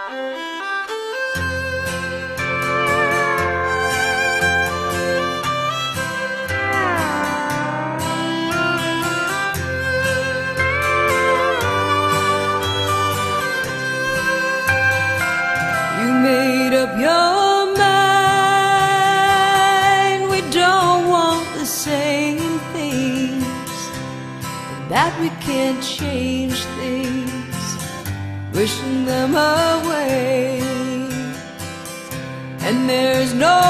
You made up your mind, we don't want the same things, and that we can't change things, wishing them away. And there's no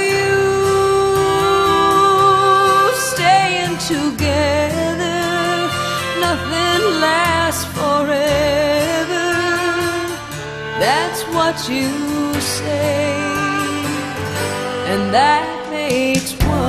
use staying together, nothing lasts forever. That's what you say, and that makes one.